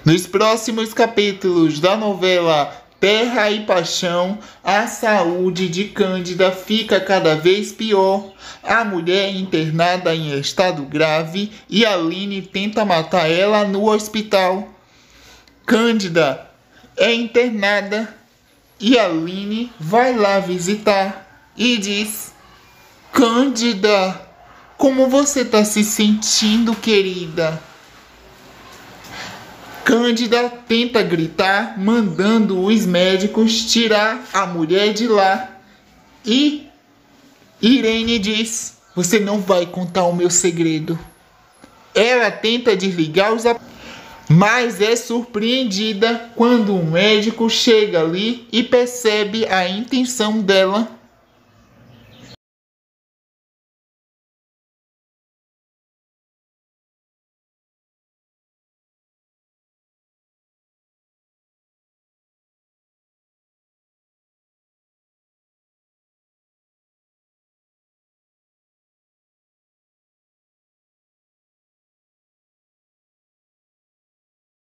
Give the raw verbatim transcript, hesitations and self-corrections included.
Nos próximos capítulos da novela Terra e Paixão, a saúde de Cândida fica cada vez pior. A mulher é internada em estado grave e Aline tenta matar ela no hospital. Cândida é internada e Aline vai lá visitar e diz: Cândida, como você está se sentindo, querida? Cândida tenta gritar, mandando os médicos tirar a mulher de lá. E Irene diz: você não vai contar o meu segredo. Ela tenta desligar os aparelhos, mas é surpreendida quando um médico chega ali e percebe a intenção dela